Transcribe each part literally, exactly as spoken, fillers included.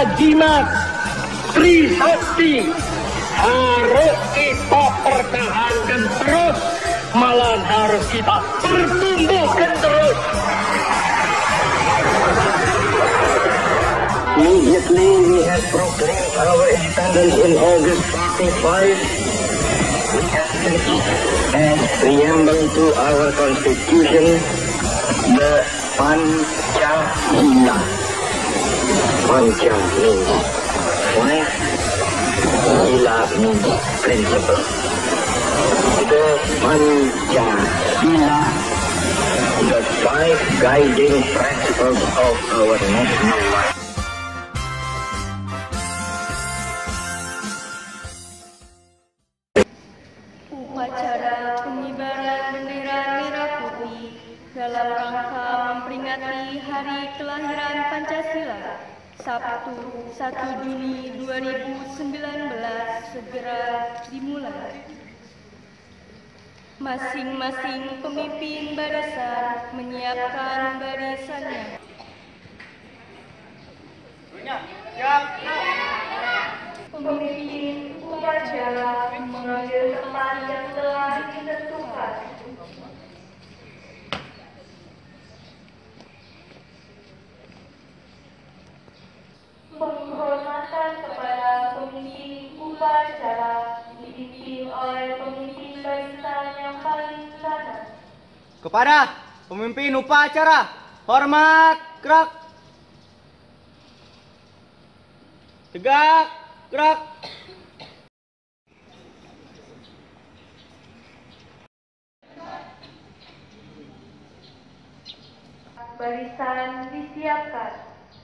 jimat Trisakti harus kita pertahankan terus, malah harus kita pertumbuhkan terus. Immediately we have proclaimed our independence in August forty-five. We have fixed as preamble to our constitution the Pancasila. Panca means five, Sila means principle. The Pancasila, the five guiding principles of our national life. Upacara pengibaran bendera merah putih dalam rangka memperingati hari kelahiran Pancasila, Sabtu satu Juni dua ribu sembilan belas segera dimulai. Masing-masing pemimpin barisan menyiapkan barisannya. Pemimpin upacara mengambil tempat yang telah ditentukan. Penghormatan kepada pemimpin upacara dipimpin oleh pemimpin barisan yang paling kanan. Kepada pemimpin upacara, hormat, gerak. Tegak, gerak. Barisan disiapkan.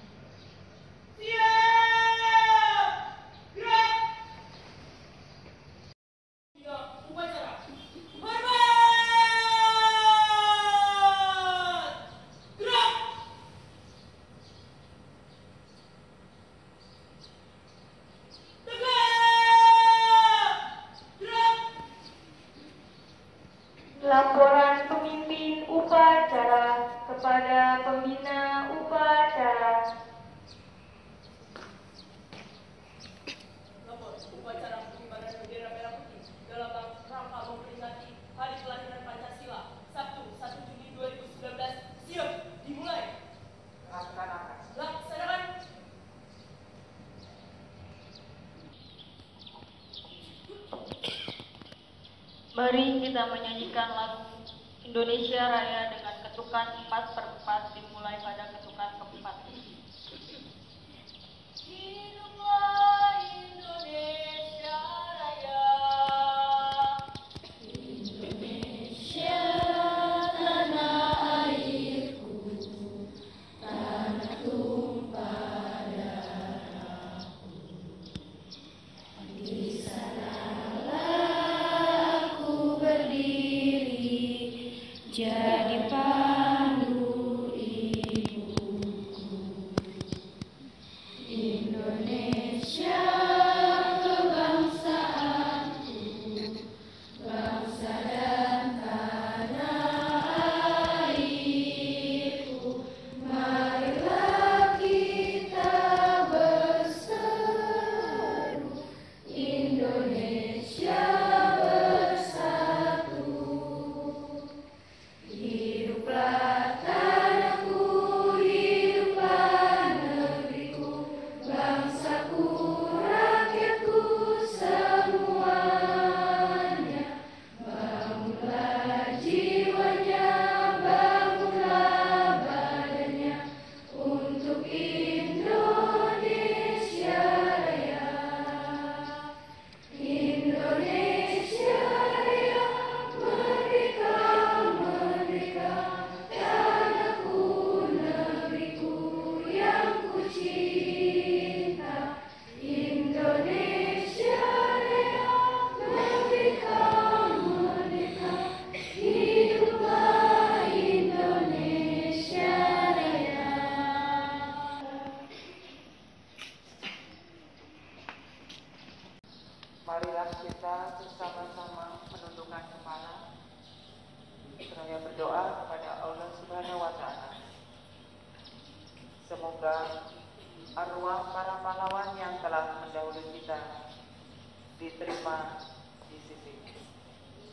Laporan pemimpin upacara kepada pembina upacara. Lapor upacara pengibaran bendera merah putih dalam rangka memperingati hari kelahiran Pancasila, Sabtu satu Juni dua ribu sembilan belas. Siap, dimulai. Laksanakan. Laksanakan. Mari kita menyanyikan lagu Indonesia Raya dengan ketukan empat per empat dimulai pada ketukan keempat. Hiduplah Indonesia Raya. Indonesia tanah airku, tanah tumpah darahku. Di sanalah aku berdiri, jadi pandu ibu.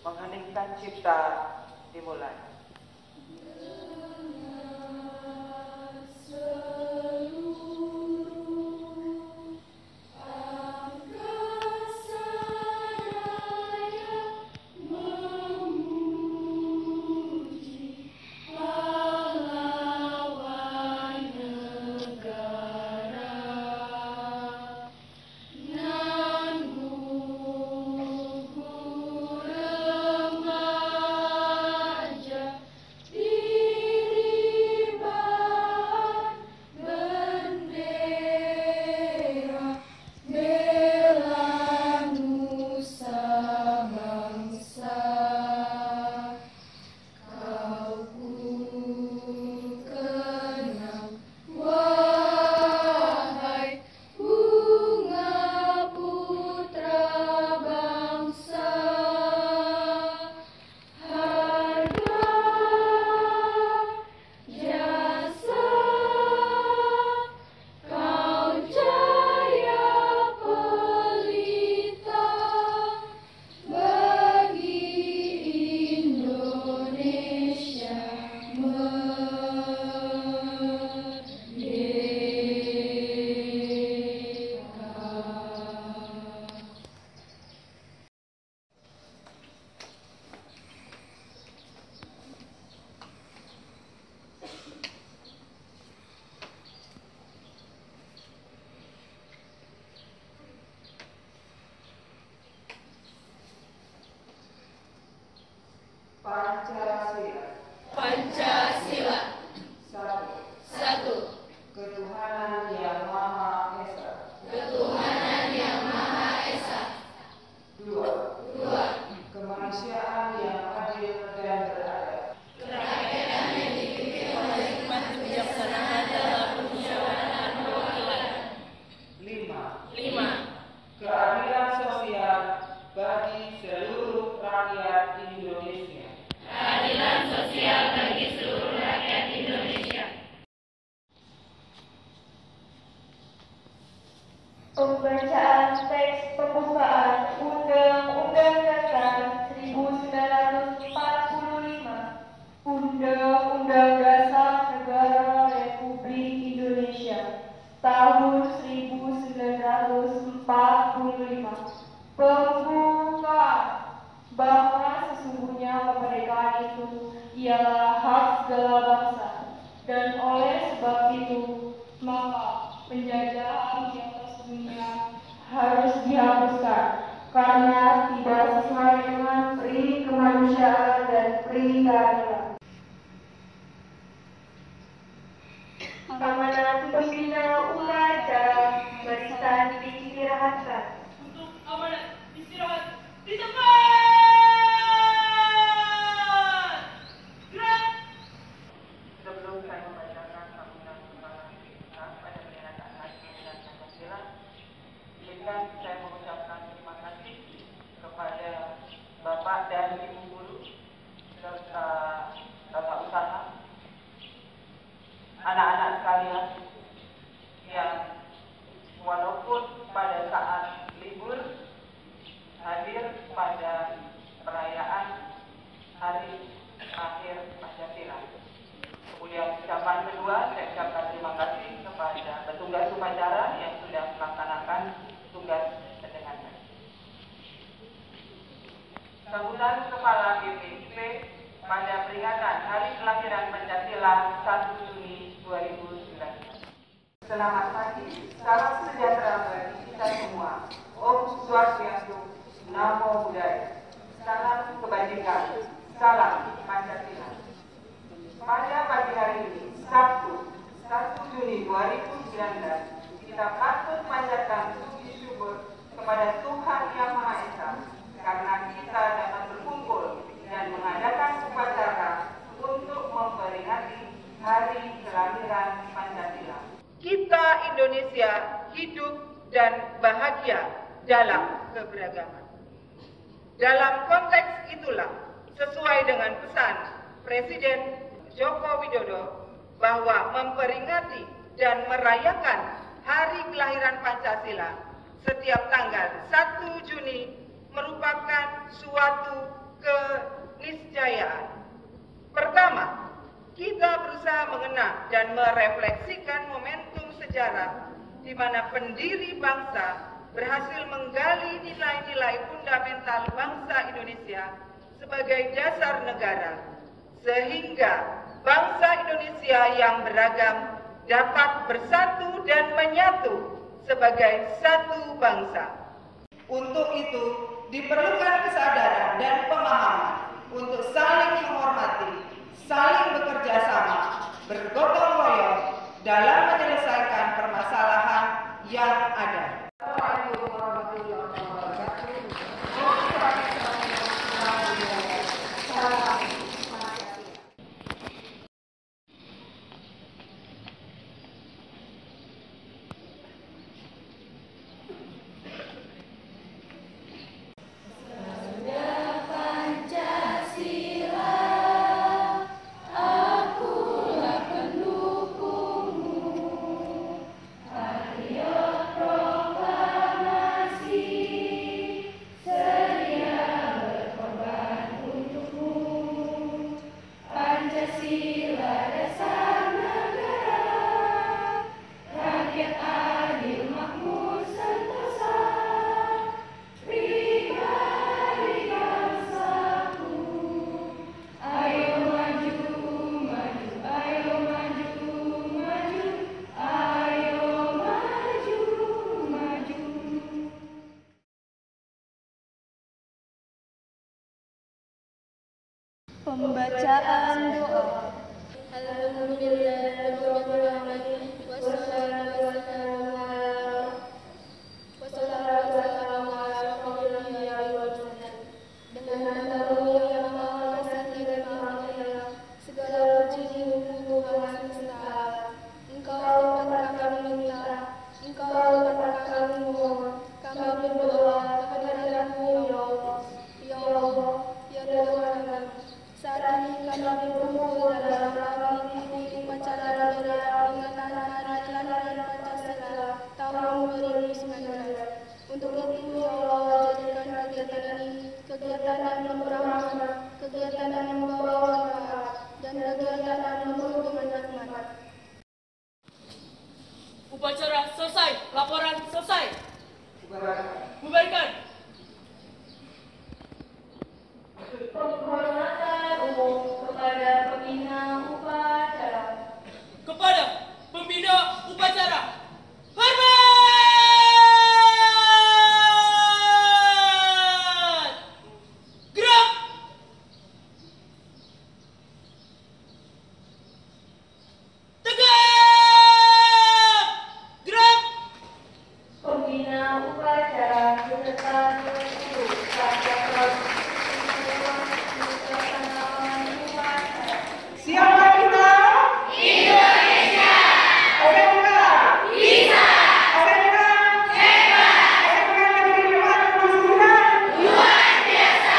mengheningkan cipta dimulai. Pancasila. Pancasila. Satu. Satu. Ketuhanan yang Maha Esa. Ketuhanan yang Maha Esa. Dua. Dua. Kemanusiaan yang adil dan beradab. Kerakyatan yang dipimpin oleh hikmat kebijaksanaan dalam permusyawaratan perwakilan. Lima. Lima. Keadilan sosial bagi seluruh rakyat Indonesia. Keadilan sosial bagi seluruh rakyat Indonesia. Pembacaan teks pembukaan Undang-Undang Dasar seribu sembilan ratus empat puluh lima, Undang-Undang Dasar Negara Republik Indonesia tahun seribu sembilan ratus empat puluh lima. Pembukaan bahwa sesungguhnya kemerdekaan itu ialah hak segala bangsa, dan oleh sebab itu maka penjajahan di atas dunia harus dihapuskan karena tidak sesuai dengan pri kemanusiaan dan pri keadilan. Amanat pembina upacara barisan diistirahatkan. Untuk amanat istirahat di tempat. Gerak. Sebelum saya membacakan sambutan kepala kita pada peringatan Hari Kemerdekaan Pancasila, izinkan saya mengucapkan terima kasih kepada Bapak dan Ibu guru serta tata usaha, anak-anak sekalian yang walaupun pada saat libur hadir pada perayaan Hari Akhir Pancasila. Kemudian ucapan kedua, saya ucapkan terima kasih kepada petugas upacara yang sudah melaksanakan tugas dengan baik. Sambutan Kepala B P I P pada peringatan Hari Kelahiran Pancasila satu Juni dua ribu sembilan belas. Selamat pagi, salam sejahtera bagi kita semua. Om Swastiastu, Namo Buddhaya. Salam kebajikan, salam Pancasila. Pada pagi hari ini, Sabtu, satu Juni dua ribu sembilan belas, kita patut panjatkan puji syukur kepada Tuhan Yang Maha Esa karena kita dapat berkumpul dan mengadakan upacara untuk memperingati Hari Kelahiran Pancasila. Kita Indonesia hidup dan bahagia dalam keberagaman. Dalam konteks itulah, sesuai dengan pesan Presiden Joko Widodo bahwa memperingati dan merayakan Hari Kelahiran Pancasila setiap tanggal satu Juni merupakan suatu ke dan merefleksikan momentum sejarah di mana pendiri bangsa berhasil menggali nilai-nilai fundamental bangsa Indonesia sebagai dasar negara, sehingga bangsa Indonesia yang beragam dapat bersatu dan menyatu sebagai satu bangsa. Untuk itu, diperlukan kesadaran dan pemahaman untuk saling menghormati, saling bekerja sama, bergotong royong dalam menyelesaikan permasalahan yang ada. Assalamualaikum warahmatullahi wabarakatuh. Pembacaan doa. Untuk itu, ya Allah, jadikan kegiatan ini kegiatan yang memperahkan, kegiatan yang membawa manfaat, dan kegiatan yang penuh dengan hikmat. Upacara selesai, laporan selesai. Bubarkan. Penghormatan umum kepada pembina upacara. Kepada pembina upacara, hormat! Gerak! Tegak! Gerak! Pembina upacara beserta seluruh rakyat Siapa kita? Indonesia. S M K. Bisa. S M K. Hebat. S M K Negeri empat puluh sembilan. Luar biasa.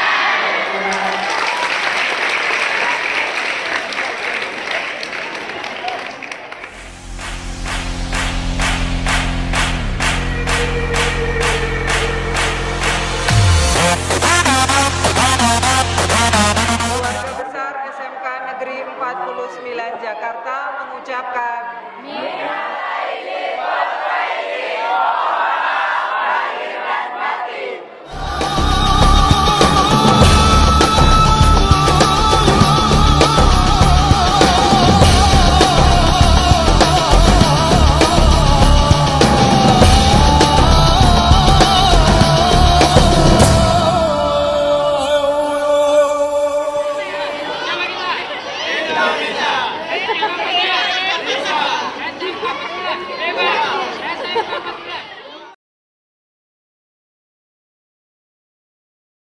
Keluarga besar S M K Negeri empat puluh sembilan Jakarta mengucapkan